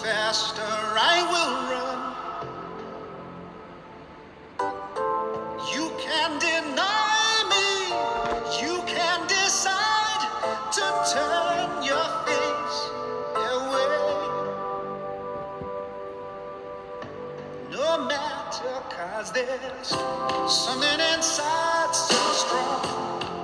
faster I will run. You can deny me, you can decide to turn your face away. No matter, 'cause there's something inside so strong.